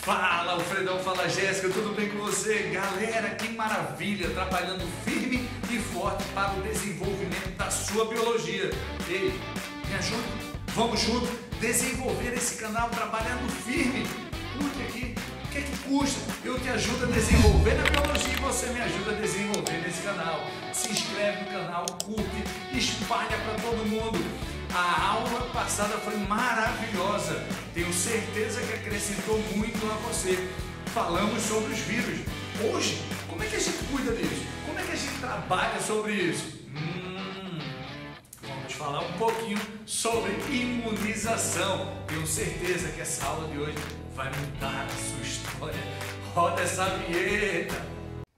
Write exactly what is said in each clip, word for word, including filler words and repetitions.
Fala, Alfredão, fala, Jéssica, tudo bem com você? Galera, que maravilha, trabalhando firme e forte para o desenvolvimento da sua biologia. Ei, me ajuda? Vamos juntos desenvolver esse canal trabalhando firme. Curte aqui, o que é que custa? Eu te ajudo a desenvolver na biologia e você me ajuda a desenvolver nesse canal. Se inscreve no canal, curte, espalha para todo mundo. A aula passada foi maravilhosa, tenho certeza que acrescentou muito a você. Falamos sobre os vírus. Hoje, como é que a gente cuida disso? Como é que a gente trabalha sobre isso? Hum, vamos falar um pouquinho sobre imunização. Tenho certeza que essa aula de hoje vai mudar a sua história. Roda essa vinheta!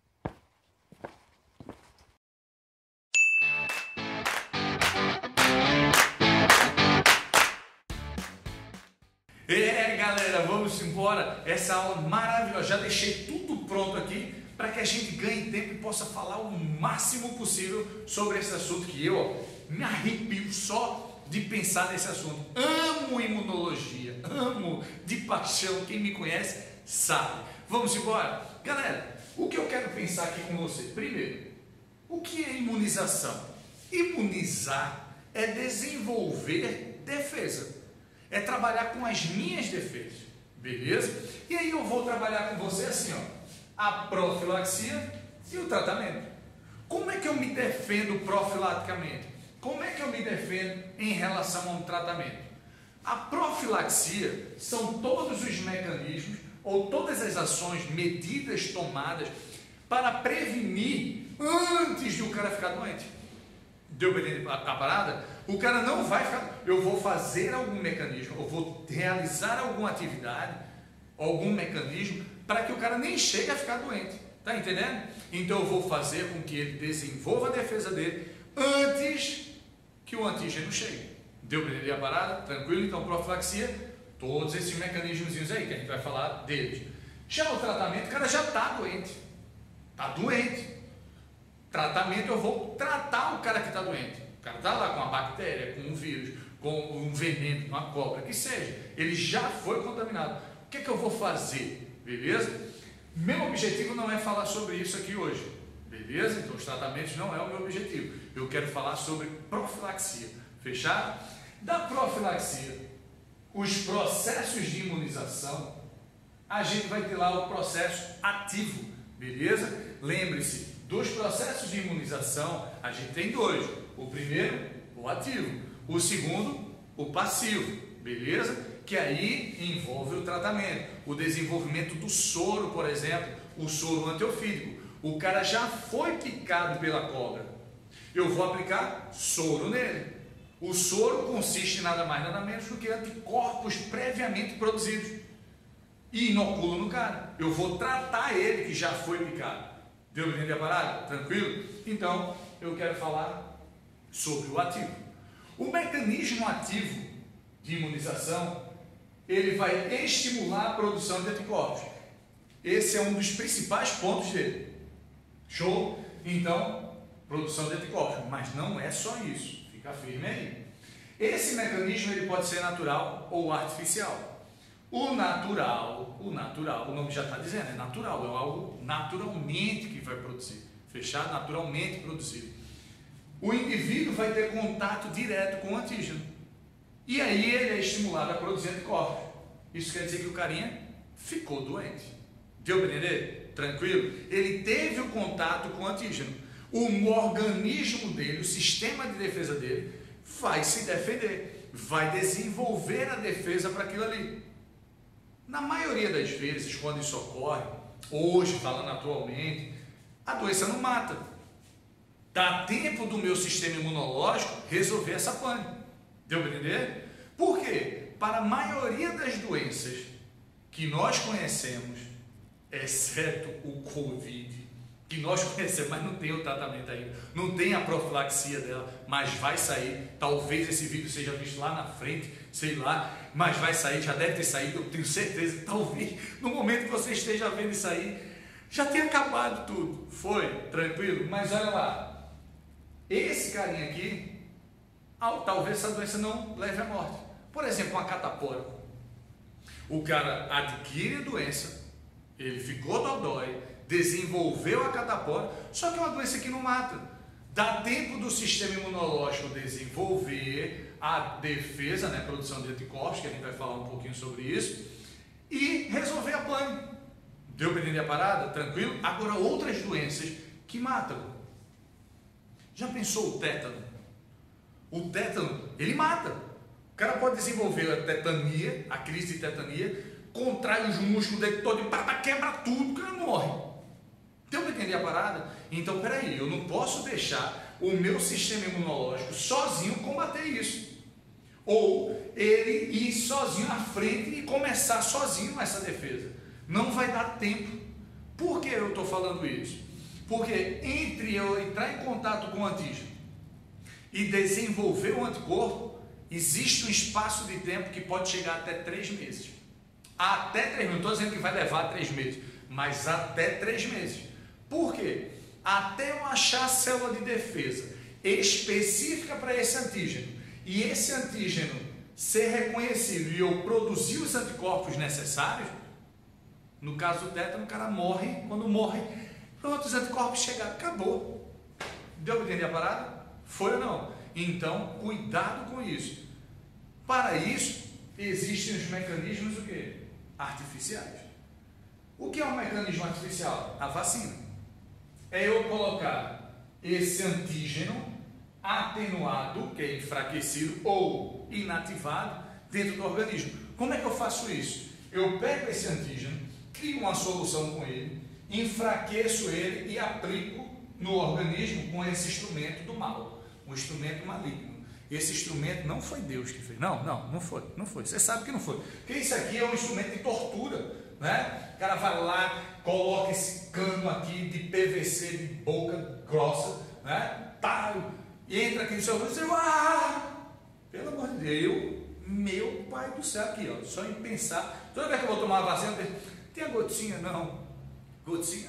É, galera, vamos embora. Essa aula maravilhosa, já deixei tudo pronto aqui para que a gente ganhe tempo e possa falar o máximo possível sobre esse assunto que eu ó, me arrepio só de pensar nesse assunto. Amo imunologia, amo de paixão. Quem me conhece sabe. Vamos embora. Galera, o que eu quero pensar aqui com você? Primeiro, o que é imunização? Imunizar é desenvolver defesa. É trabalhar com as minhas defesas, beleza? E aí eu vou trabalhar com você assim, ó, a profilaxia e o tratamento. Como é que eu me defendo profilaticamente? Como é que eu me defendo em relação a um tratamento? A profilaxia são todos os mecanismos ou todas as ações, medidas tomadas para prevenir antes de o cara ficar doente. Deu para entender a parada? O cara não vai ficar, eu vou fazer algum mecanismo, eu vou realizar alguma atividade, algum mecanismo, para que o cara nem chegue a ficar doente, tá entendendo? Então eu vou fazer com que ele desenvolva a defesa dele antes que o antígeno chegue. Deu para entender a parada? Tranquilo? Então profilaxia, todos esses mecanismos aí que a gente vai falar deles. Já o tratamento, o cara já está doente, está doente. Tratamento, eu vou tratar o cara que está doente. O cara está lá com uma bactéria, com um vírus, com um veneno, com uma cobra, que seja. Ele já foi contaminado. O que é que eu vou fazer? Beleza? Meu objetivo não é falar sobre isso aqui hoje. Beleza? Então os tratamentos não é o meu objetivo. Eu quero falar sobre profilaxia. Fechado? Da profilaxia, os processos de imunização, a gente vai ter lá o processo ativo. Beleza? Lembre-se, dos processos de imunização, a gente tem dois. O primeiro, o ativo. O segundo, o passivo. Beleza? Que aí envolve o tratamento. O desenvolvimento do soro, por exemplo, o soro antiofídico. O cara já foi picado pela cobra. Eu vou aplicar soro nele. O soro consiste em nada mais nada menos do que anticorpos previamente produzidos. E inoculo no cara. Eu vou tratar ele que já foi picado. Deu para entender a parada? Tranquilo? Então, eu quero falar sobre o ativo. O mecanismo ativo de imunização, ele vai estimular a produção de anticorpos. Esse é um dos principais pontos dele. Show? Então, produção de anticorpos. Mas não é só isso. Fica firme aí. Esse mecanismo ele pode ser natural ou artificial. O natural, o natural, o nome já está dizendo, é natural, é algo naturalmente que vai produzir, fechado? Naturalmente produzido. O indivíduo vai ter contato direto com o antígeno. E aí ele é estimulado a produzir anticorpos. Isso quer dizer que o carinha ficou doente. Deu para entender? Tranquilo? Ele teve o contato com o antígeno. O organismo dele, o sistema de defesa dele, vai se defender, vai desenvolver a defesa para aquilo ali. Na maioria das vezes, quando isso ocorre, hoje, falando atualmente, a doença não mata. Dá tempo do meu sistema imunológico resolver essa pane. Deu para entender? Por quê? Para a maioria das doenças que nós conhecemos, exceto o Covid, que nós conhecemos, mas não tem o tratamento ainda, não tem a profilaxia dela, mas vai sair. Talvez esse vídeo seja visto lá na frente, sei lá, mas vai sair, já deve ter saído, eu tenho certeza, talvez no momento que você esteja vendo isso aí, já tenha acabado tudo. Foi, tranquilo? Mas olha lá, esse carinha aqui, talvez essa doença não leve à morte. Por exemplo, uma catapora. O cara adquire a doença, ele ficou dodói, desenvolveu a catapora, só que é uma doença que não mata. Dá tempo do sistema imunológico desenvolver a defesa, né, a produção de anticorpos, que a gente vai falar um pouquinho sobre isso, e resolver a pane. Deu para entender a parada? Tranquilo? Agora, outras doenças que matam. Já pensou o tétano? O tétano, ele mata. O cara pode desenvolver a tetania, a crise de tetania, contrai os músculos dele todo e pá, quebra tudo, o cara morre. Deu para entender a parada? Então, peraí, eu não posso deixar o meu sistema imunológico sozinho combater isso. Ou ele ir sozinho à frente e começar sozinho essa defesa. Não vai dar tempo. Por que eu estou falando isso? Porque entre eu entrar em contato com o antígeno e desenvolver o anticorpo, existe um espaço de tempo que pode chegar até três meses. Até três meses, não estou dizendo que vai levar três meses, mas até três meses. Por quê? Até eu achar a célula de defesa específica para esse antígeno e esse antígeno ser reconhecido e eu produzir os anticorpos necessários, no caso do tétano, o cara morre, quando morre, pronto, os anticorpos chegaram, acabou. Deu para entender a parada? Foi ou não? Então, cuidado com isso. Para isso, existem os mecanismos o quê? Artificiais. O que é um mecanismo artificial? A vacina. É eu colocar esse antígeno atenuado, que é enfraquecido ou inativado, dentro do organismo. Como é que eu faço isso? Eu pego esse antígeno, crio uma solução com ele, enfraqueço ele e aplico no organismo com esse instrumento do mal, um instrumento maligno. Esse instrumento não foi Deus que fez. Não, não, não foi, não foi. Você sabe que não foi. Porque isso aqui é um instrumento de tortura, né? O cara vai lá, coloca esse cano aqui de P V C de boca grossa, né? Tá, entra aqui no seu rosto e você, ah, pelo amor de Deus, meu pai do céu, aqui, ó, só em pensar, toda vez que eu vou tomar uma vacina, eu penso, tem a gotinha? Não. Gotinha?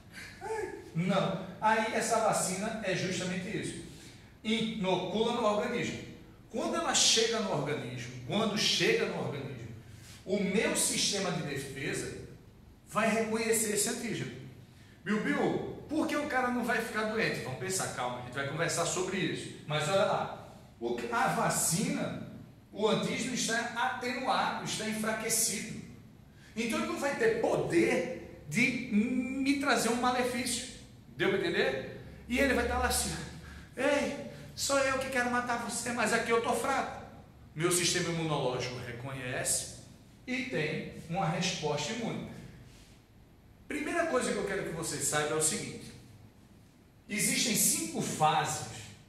Não. Aí essa vacina é justamente isso. Inocula no organismo. Quando ela chega no organismo, quando chega no organismo, o meu sistema de defesa vai reconhecer esse antígeno. Bill, Bill, por que o cara não vai ficar doente? Vamos pensar, calma, a gente vai conversar sobre isso. Mas olha lá, a vacina, o antígeno está atenuado, está enfraquecido. Então ele não vai ter poder de me trazer um malefício. Deu para entender? E ele vai estar lá assim, ei, sou eu que quero matar você, mas aqui eu estou fraco. Meu sistema imunológico reconhece e tem uma resposta imune. Primeira coisa que eu quero que você saiba é o seguinte: existem cinco fases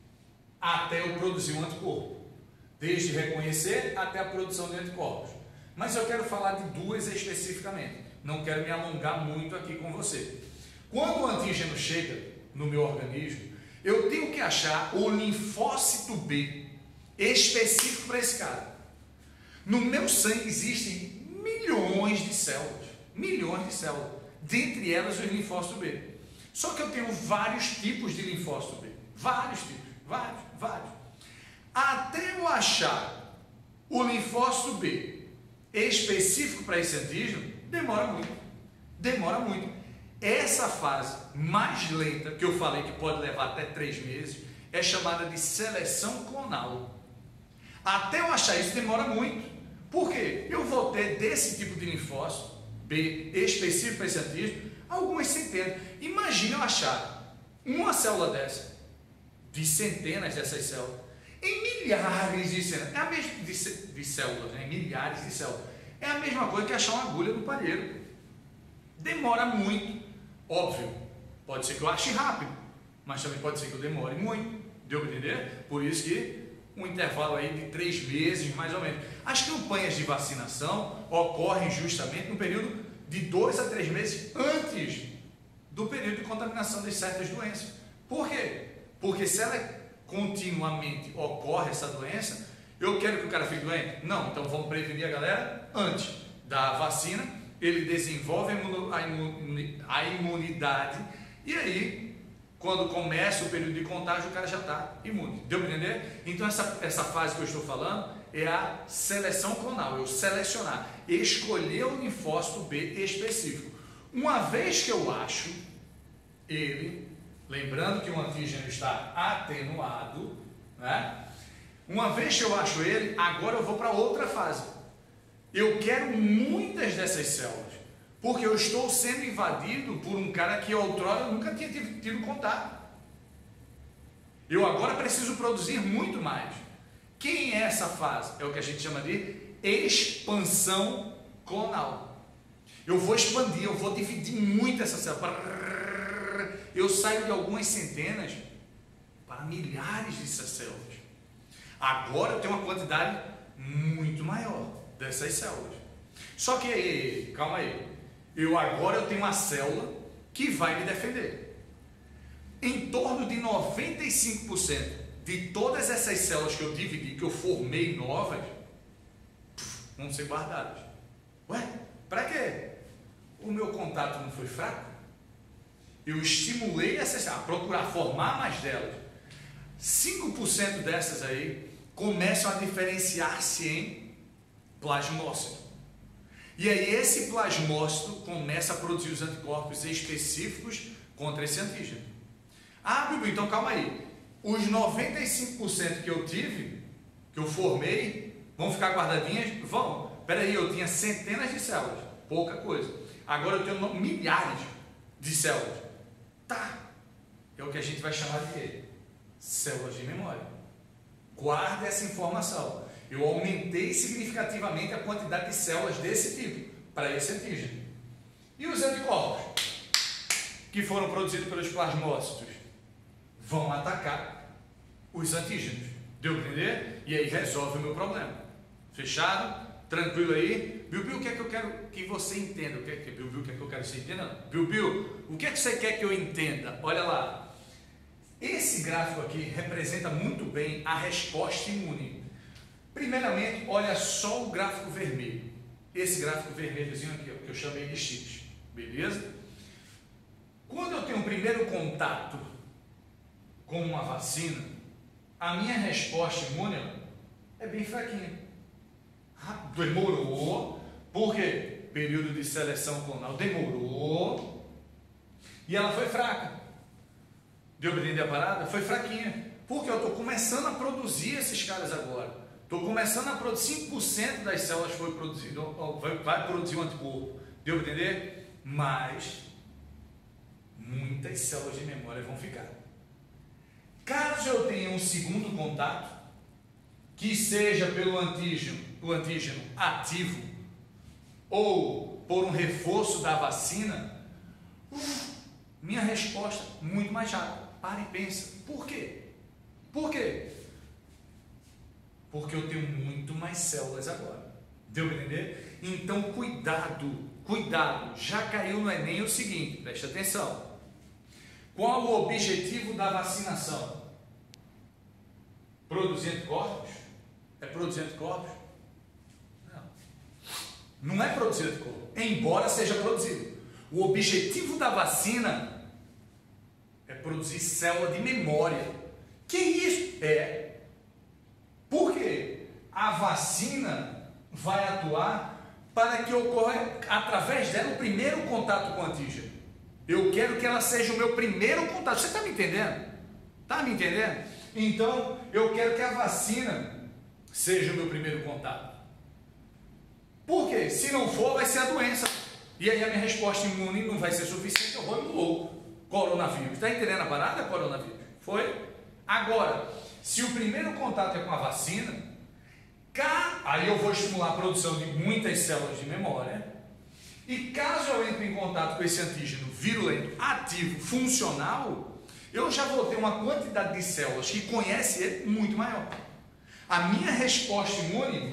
até eu produzir um anticorpo, desde reconhecer até a produção de anticorpos. Mas eu quero falar de duas especificamente, não quero me alongar muito aqui com você. Quando o antígeno chega no meu organismo, eu tenho que achar o linfócito B específico para esse cara. No meu sangue existem milhões de células, milhões de células, dentre elas o linfócito B. Só que eu tenho vários tipos de linfócito B, vários tipos, vários, vários. Até eu achar o linfócito B específico para esse antígeno, demora muito, demora muito. Essa fase mais lenta, que eu falei que pode levar até três meses, é chamada de seleção clonal. Até eu achar isso demora muito. Por quê? Eu vou ter desse tipo de linfócito B específico para esse antígeno algumas centenas. Imagina eu achar uma célula dessa, de centenas dessas células, em milhares de células, é a mesma de, de células, né? Milhares de células. É a mesma coisa que achar uma agulha no palheiro. Demora muito, óbvio. Pode ser que eu ache rápido, mas também pode ser que eu demore muito. Deu para entender? Por isso que um intervalo aí de três meses, mais ou menos. As campanhas de vacinação ocorrem justamente no período de dois a três meses antes do período de contaminação de certas doenças. Por quê? Porque se ela continuamente ocorre essa doença, eu quero que o cara fique doente? Não, então vamos prevenir a galera antes da vacina, ele desenvolve a imunidade e aí, quando começa o período de contágio, o cara já está imune. Deu para entender? Então essa, essa fase que eu estou falando é a seleção clonal, eu selecionar, escolher o linfócito B específico. Uma vez que eu acho ele, lembrando que o antígeno está atenuado, né? Uma vez que eu acho ele, agora eu vou para outra fase. Eu quero muitas dessas células, porque eu estou sendo invadido por um cara que outrora nunca tinha tido, tido contato. Eu agora preciso produzir muito mais. Quem é essa fase? É o que a gente chama de expansão clonal. Eu vou expandir, eu vou dividir muito essa célula. Eu saio de algumas centenas para milhares dessas células. Agora eu tenho uma quantidade muito maior dessas células. Só que, calma aí, eu agora eu tenho uma célula que vai me defender. Em torno de noventa e cinco por cento de todas essas células que eu dividi, que eu formei novas, vão ser guardadas. Ué, para quê? O meu contato não foi fraco? Eu estimulei essas a procurar formar mais delas. cinco por cento dessas aí começam a diferenciar-se em plasmócito. E aí esse plasmócito começa a produzir os anticorpos específicos contra esse antígeno. Ah, Bibi, então calma aí. Os noventa e cinco por cento que eu tive, que eu formei, vão ficar guardadinhas? Vão. Espera aí, eu tinha centenas de células, pouca coisa. Agora eu tenho milhares de células. Tá. É o que a gente vai chamar de quê? Células de memória. Guarda essa informação. Eu aumentei significativamente a quantidade de células desse tipo para esse antígeno. E os anticorpos que foram produzidos pelos plasmócitos vão atacar os antígenos. Deu para entender? E aí resolve o meu problema. Fechado? Tranquilo aí? Bill Bill, o que é que eu quero que você entenda? O que é que, Bill Bill, o que é que eu quero que você entenda? Não. Bill Bill, o que é que você quer que eu entenda? Olha lá. Esse gráfico aqui representa muito bem a resposta imune. Primeiramente, olha só o gráfico vermelho. Esse gráfico vermelhozinho aqui, ó, que eu chamei de X. Beleza? Quando eu tenho um primeiro contato com uma vacina, a minha resposta imune é bem fraquinha. Demorou. Por quê? Período de seleção clonal demorou. E ela foi fraca. Deu para entender a parada? Foi fraquinha. Porque eu estou começando a produzir esses caras agora. Estou começando a produzir, cinco por cento das células foi produzido, vai, vai produzir um anticorpo. Deu para entender? Mas muitas células de memória vão ficar. Caso eu tenha um segundo contato, que seja pelo antígeno, o antígeno ativo, ou por um reforço da vacina, uf, minha resposta muito mais rápida. Para e pensa. Por quê? Por quê? Porque eu tenho muito mais células agora. Deu para entender? Então, cuidado, cuidado. Já caiu no Enem o seguinte, preste atenção. Qual o objetivo da vacinação? Produzir anticorpos? É produzir anticorpos? Não. Não é produzir anticorpos, embora seja produzido. O objetivo da vacina é produzir célula de memória. Que isso? É. Por quê? A vacina vai atuar para que ocorra, através dela, o primeiro contato com o antígeno. Eu quero que ela seja o meu primeiro contato. Você está me entendendo? Está me entendendo? Então, eu quero que a vacina seja o meu primeiro contato. Por quê? Se não for, vai ser a doença. E aí a minha resposta imune não vai ser suficiente, eu vou no louco. Coronavírus. Está entendendo a parada? Coronavírus. Foi? Agora, se o primeiro contato é com a vacina, aí eu vou estimular a produção de muitas células de memória. E caso eu entre em contato com esse antígeno virulento, ativo, funcional, eu já vou ter uma quantidade de células que conhece ele muito maior. A minha resposta imune,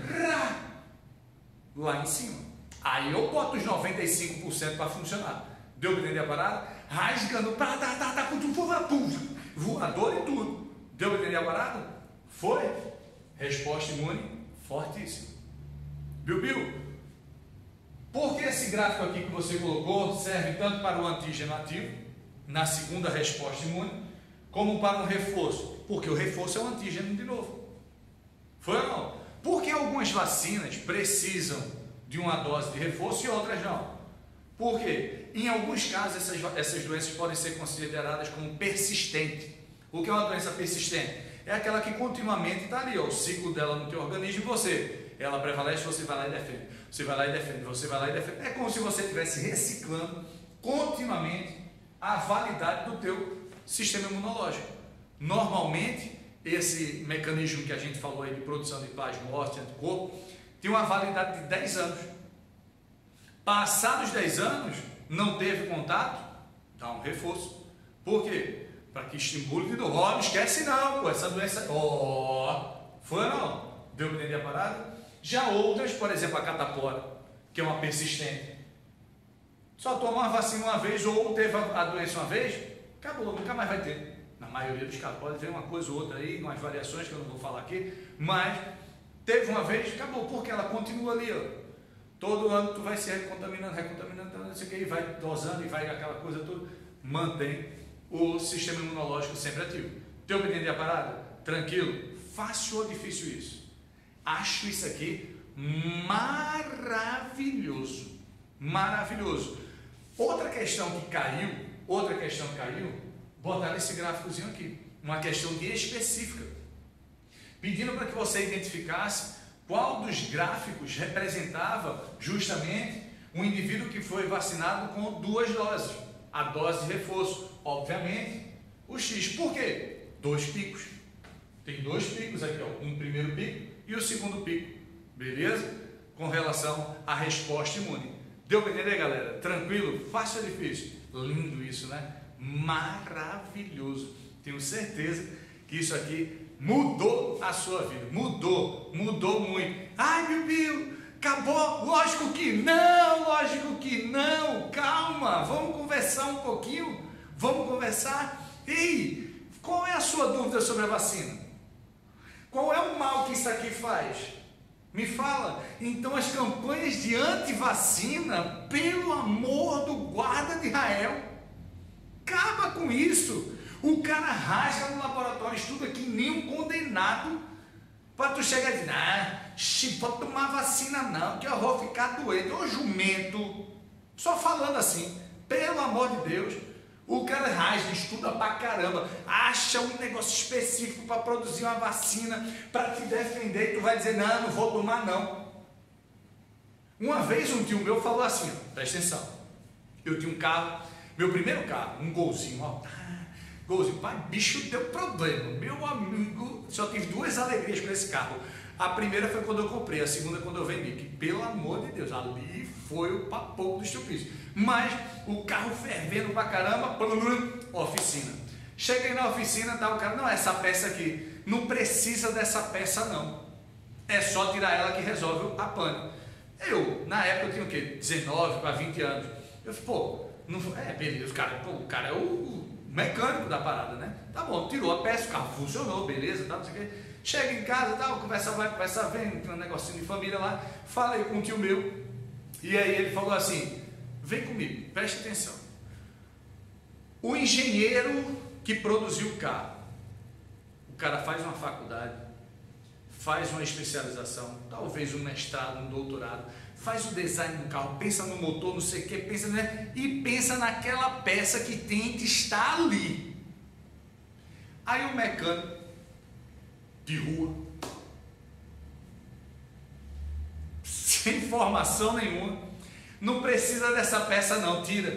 lá em cima. Aí eu boto os noventa e cinco por cento para funcionar. Deu para entender a parada? Rasgando, tá, tá, tá, tá, pum, voador e tudo. Deu para entender a parada? Foi? Resposta imune fortíssima. Bill Bill, por que esse gráfico aqui que você colocou serve tanto para o antígeno ativo, na segunda resposta imune, como para um reforço? Porque o reforço é um antígeno de novo. Foi ou não? Por que algumas vacinas precisam de uma dose de reforço e outras não? Por quê? Em alguns casos, essas, essas doenças podem ser consideradas como persistentes. O que é uma doença persistente? É aquela que continuamente está ali, ó, o ciclo dela no teu organismo e você. Ela prevalece, você vai lá e defende. Você vai lá e defende, você vai lá e defende. É como se você estivesse reciclando continuamente a validade do teu sistema imunológico. Normalmente, esse mecanismo que a gente falou aí de produção de plasma, morte, anticorpo, tem uma validade de dez anos. Passados dez anos, não teve contato, dá um reforço. Por quê? Para que estimule de novo. Ó, não esquece não, pô, essa doença... Ó, oh, foi ou não? Deu para entender a parada? Já outras, por exemplo, a catapora, que é uma persistente. Só toma uma vacina uma vez ou teve a doença uma vez, acabou, nunca mais vai ter. Na maioria dos casos, pode ter uma coisa ou outra aí, umas variações que eu não vou falar aqui, mas teve uma vez, acabou, porque ela continua ali, ó. Todo ano tu vai se recontaminando, recontaminando, não sei o que, e vai dosando e vai aquela coisa toda, mantém o sistema imunológico sempre ativo. Deu para entender a parada? Tranquilo? Fácil ou difícil isso? Acho isso aqui maravilhoso, maravilhoso. Outra questão que caiu, outra questão que caiu, botar esse gráficozinho aqui, uma questão de específica, pedindo para que você identificasse qual dos gráficos representava justamente um indivíduo que foi vacinado com duas doses, a dose de reforço, obviamente, o X. Por quê? Dois picos. Tem dois picos aqui, ó, um primeiro pico e o segundo pico, beleza? Com relação à resposta imune. Deu para entender, galera? Tranquilo? Fácil ou difícil? Lindo isso, né? Maravilhoso. Tenho certeza que isso aqui mudou a sua vida. Mudou, mudou muito. Ai, meu Deus, acabou? Lógico que não, lógico que não. Calma, vamos conversar um pouquinho. Vamos conversar. Ei, qual é a sua dúvida sobre a vacina? Qual é o mal que isso aqui faz? Me fala. Então as campanhas de antivacina, pelo amor do guarda de Israel, acaba com isso. O cara rasga no laboratório, estuda que nem um condenado, para tu chegar e dizer, ah, pode tomar vacina não, que eu vou ficar doente. Ô jumento, só falando assim, pelo amor de Deus. O cara rasga, estuda pra caramba, acha um negócio específico para produzir uma vacina, para te defender, e tu vai dizer, não, não vou tomar não. Uma vez um tio meu falou assim, ó, presta atenção, eu tinha um carro, meu primeiro carro, um golzinho, ó, golzinho, pai, bicho deu problema, meu amigo, só tive duas alegrias com esse carro. A primeira foi quando eu comprei, a segunda quando eu vendi, que pelo amor de Deus, ali foi o papo do estupício. Mas o carro fervendo pra caramba, oficina. Cheguei na oficina, tá, o cara, não, essa peça aqui, não precisa dessa peça não. É só tirar ela que resolve a pane. Eu, na época eu tinha o quê? dezenove para vinte anos. Eu falei, pô, não, é, beleza, o cara, pô, o cara é o, o mecânico da parada, né? Tá bom, tirou a peça, o carro funcionou, beleza, tá, não sei o quê. Chega em casa, tá, conversa vai, conversa vem, tem um negocinho de família lá, falei com um tio meu, e aí ele falou assim, vem comigo, preste atenção. O engenheiro que produziu o carro, o cara faz uma faculdade, faz uma especialização, talvez um mestrado, um doutorado, faz o design do carro, pensa no motor, não sei o que, pensa, né? E pensa naquela peça que tem que estar ali. Aí o mecânico de rua, sem formação nenhuma, não precisa dessa peça não, tira.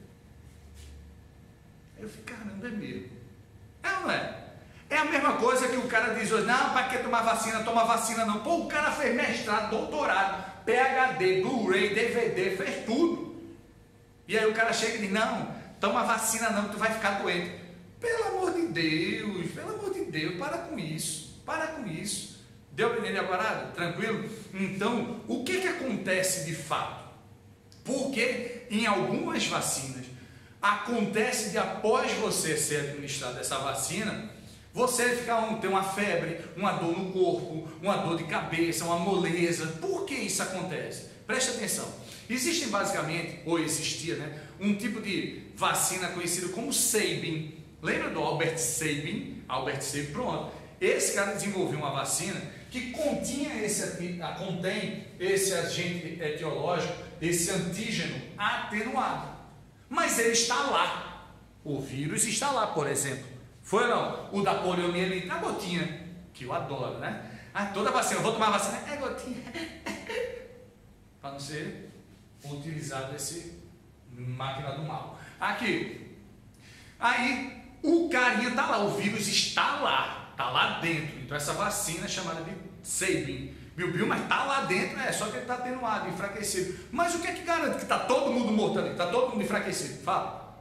Eu fico, caramba, é mesmo. É ou não é? É a mesma coisa que o cara diz hoje, não, para que tomar vacina? Toma vacina não. Pô, o cara fez mestrado, doutorado, P H D, Blu-ray, D V D, fez tudo. E aí o cara chega e diz, não, toma vacina não, tu vai ficar doente. Pelo amor de Deus, pelo amor de Deus, para com isso, para com isso. Deu para entender a parada? Tranquilo? Então, o que que acontece de fato? Porque em algumas vacinas, acontece de após você ser administrado essa vacina, você ficar um, ter uma febre, uma dor no corpo, uma dor de cabeça, uma moleza. Por que isso acontece? Preste atenção. Existem basicamente, ou existia, né, um tipo de vacina conhecido como Sabin. Lembra do Albert Sabin? Albert Sabin, pronto. Esse cara desenvolveu uma vacina que continha esse, contém esse agente etiológico, esse antígeno atenuado. Mas ele está lá. O vírus está lá, por exemplo. Foi não? O da poliomielite, a gotinha, que eu adoro, né? Ah, toda vacina, eu vou tomar vacina, é gotinha. Para não ser utilizado esse máquina do mal. Aqui. Aí, o carinha está lá, o vírus está lá, está lá dentro. Então, essa vacina é chamada de Sabin. Biu-biu, mas está lá dentro, é só que ele está atenuado, enfraquecido. Mas o que é que garante que está todo mundo morto ali? Está todo mundo enfraquecido? Fala.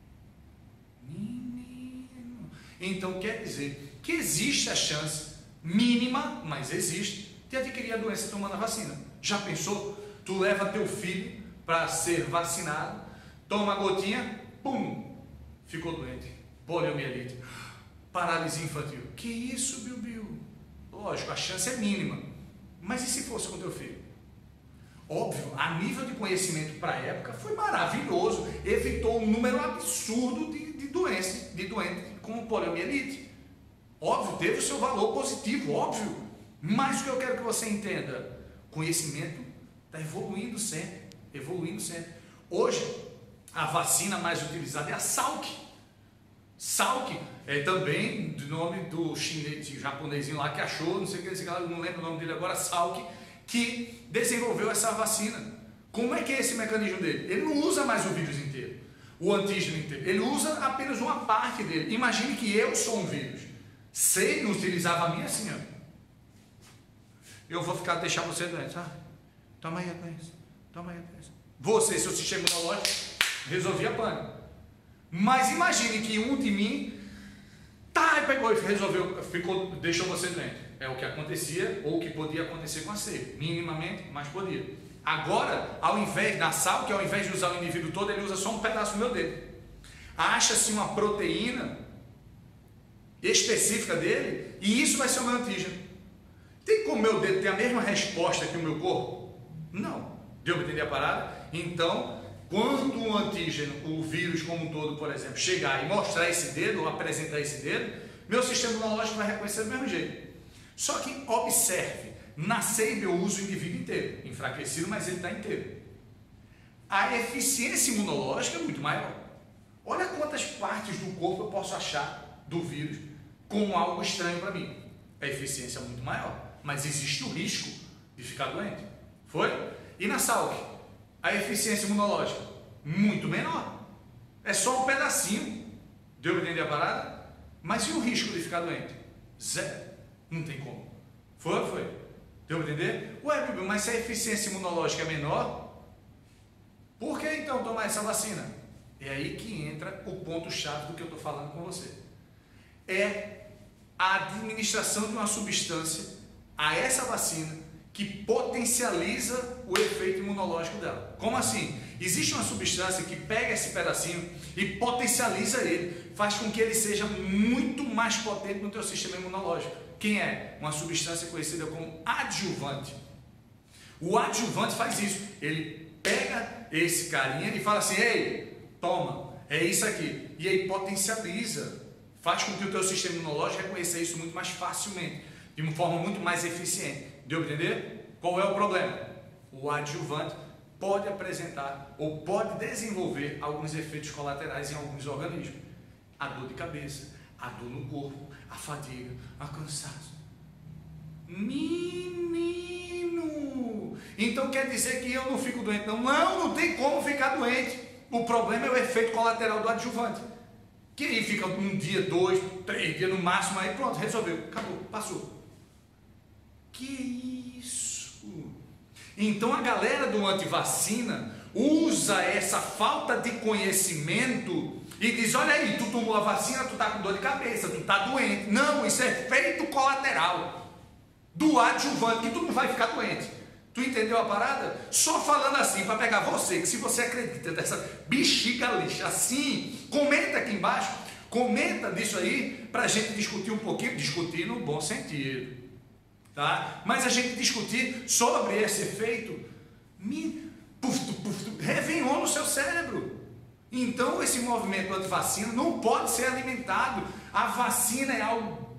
Menino. Então, quer dizer que existe a chance mínima, mas existe, de adquirir a doença tomando a vacina. Já pensou? Tu leva teu filho para ser vacinado, toma a gotinha, pum, ficou doente. Poliomielite, paralisia infantil. Que isso, Biu-biu? Lógico, a chance é mínima. Mas e se fosse com teu filho? Óbvio, a nível de conhecimento para a época foi maravilhoso. Evitou um número absurdo de, de doenças, de doentes com poliomielite. Óbvio, teve o seu valor positivo, óbvio. Mas o que eu quero que você entenda, conhecimento está evoluindo sempre, evoluindo sempre. Hoje, a vacina mais utilizada é a Salk. Salk é também do nome do chinês, japonesinho lá que achou, não sei o que, não lembro o nome dele agora, Salk, que desenvolveu essa vacina. Como é que é esse mecanismo dele? Ele não usa mais o vírus inteiro, o antígeno inteiro, ele usa apenas uma parte dele. Imagine que eu sou um vírus. Se ele utilizava a minha assim, ó, eu vou ficar, deixar você doente, ah, toma aí a doença, toma aí a doença. Você, seu sistema imunológico, resolvia pânico. Mas imagine que um de mim, tá, pegou e resolveu, ficou, deixou você doente. É o que acontecia, ou o que podia acontecer com a C, minimamente, mas podia. Agora, ao invés da sal, que ao invés de usar o indivíduo todo, ele usa só um pedaço do meu dedo. Acha-se uma proteína específica dele, e isso vai ser o meu antígeno. Tem como meu dedo ter a mesma resposta que o meu corpo? Não. Deu para entender a parada? Então, quando o antígeno, o vírus como um todo, por exemplo, chegar e mostrar esse dedo, ou apresentar esse dedo, meu sistema imunológico vai reconhecer do mesmo jeito. Só que observe, na Sabin eu uso o indivíduo inteiro, enfraquecido, mas ele está inteiro. A eficiência imunológica é muito maior. Olha quantas partes do corpo eu posso achar do vírus como algo estranho para mim. A eficiência é muito maior, mas existe o risco de ficar doente. Foi? E na Salk? A eficiência imunológica, muito menor. É só um pedacinho. Deu para entender a parada? Mas e o risco de ficar doente? Zero. Não tem como. Foi? Foi. Deu para entender? Ué, Bibi, mas se a eficiência imunológica é menor, por que então tomar essa vacina? É aí que entra o ponto-chave do que eu estou falando com você. É a administração de uma substância a essa vacina que potencializa o efeito imunológico dela. Como assim? Existe uma substância que pega esse pedacinho e potencializa ele, faz com que ele seja muito mais potente no teu sistema imunológico. Quem é? Uma substância conhecida como adjuvante. O adjuvante faz isso, ele pega esse carinha e fala assim, ei, toma, é isso aqui, e aí potencializa, faz com que o teu sistema imunológico reconheça isso muito mais facilmente, de uma forma muito mais eficiente. Deu para entender? Qual é o problema? O adjuvante pode apresentar ou pode desenvolver alguns efeitos colaterais em alguns organismos. A dor de cabeça, a dor no corpo, a fadiga, a cansaço. Menino! Então quer dizer que eu não fico doente? Não, não, não tem como ficar doente. O problema é o efeito colateral do adjuvante. Que aí fica um dia, dois, três dias no máximo, aí pronto, resolveu, acabou, passou. Que isso? Então a galera do antivacina usa essa falta de conhecimento e diz, olha aí, tu tomou a vacina, tu tá com dor de cabeça, tu tá doente. Não, isso é efeito colateral do adjuvante, que tu não vai ficar doente. Tu entendeu a parada? Só falando assim, para pegar você, que se você acredita nessa bexiga lixa assim, comenta aqui embaixo, comenta disso aí, para a gente discutir um pouquinho, discutir no bom sentido. Tá? Mas a gente discutir sobre esse efeito me, puf, puf, revenhou no seu cérebro. Então esse movimento anti-vacina não pode ser alimentado. A vacina é algo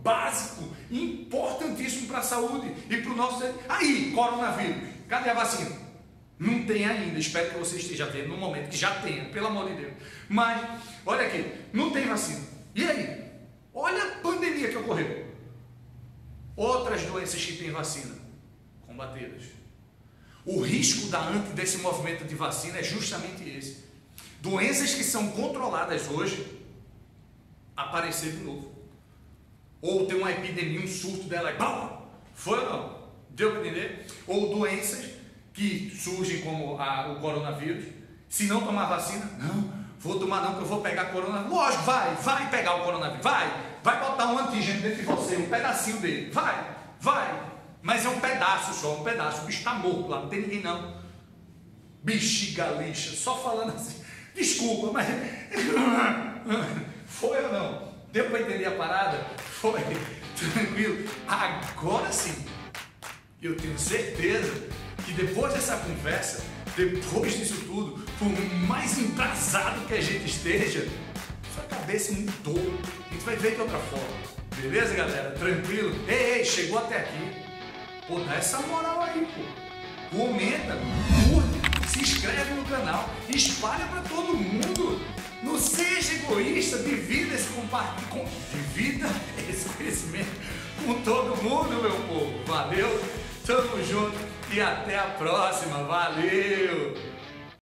básico, importantíssimo para a saúde e para o nosso... Aí, coronavírus, cadê a vacina? Não tem ainda, espero que você esteja vendo no momento que já tenha, pelo amor de Deus. Mas, olha aqui, não tem vacina. E aí? Olha a pandemia que ocorreu. Outras doenças que têm vacina, combatidas. O risco da anti desse movimento de vacina é justamente esse. Doenças que são controladas hoje, aparecer de novo. Ou ter uma epidemia, um surto dela e pá, foi ou não? Deu para entender? Ou doenças que surgem como a, o coronavírus, se não tomar vacina, não, vou tomar não que eu vou pegar coronavírus. Lógico, vai, vai pegar o coronavírus, vai, vai botar um antígeno dentro de você, um pedacinho dele, vai, vai, mas é um pedaço só, um pedaço, o bicho está morto lá, não tem ninguém não. Bexiga lixa, só falando assim, desculpa, mas foi ou não? Deu para entender a parada? Foi, tranquilo. Agora sim, eu tenho certeza que depois dessa conversa, depois disso tudo, por mais embrasado que a gente esteja, sua cabeça mudou. A gente vai ver de outra forma. Beleza, galera? Tranquilo? Ei, ei, chegou até aqui. Pô, dá essa moral aí, pô. Comenta, curte, se inscreve no canal, espalha para todo mundo. Não seja egoísta, divida esse compartilhamento, divida esse conhecimento com todo mundo, meu povo. Valeu, tamo junto e até a próxima. Valeu!